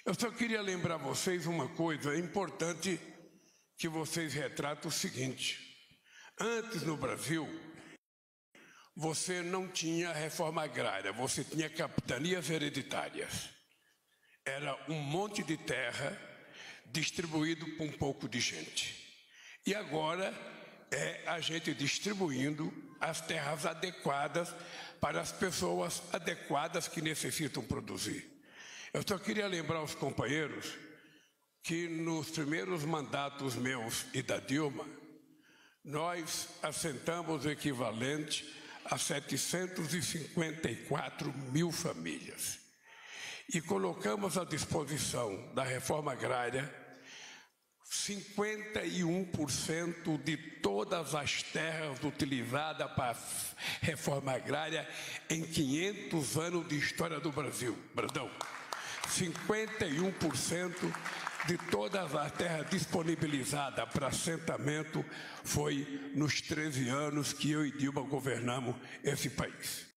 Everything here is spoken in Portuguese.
Eu só queria lembrar vocês uma coisa, é importante que vocês retratem o seguinte. Antes, no Brasil, você não tinha reforma agrária, você tinha capitanias hereditárias. Era um monte de terra distribuído por um pouco de gente. E agora é a gente distribuindo as terras adequadas para as pessoas adequadas que necessitam produzir. Eu só queria lembrar aos companheiros que nos primeiros mandatos meus e da Dilma, nós assentamos o equivalente a 754 mil famílias e colocamos à disposição da reforma agrária 51% de todas as terras utilizadas para a reforma agrária em 500 anos de história do Brasil. Brandão, 51% de todas as terras disponibilizadas para assentamento foi nos 13 anos que eu e Dilma governamos esse país.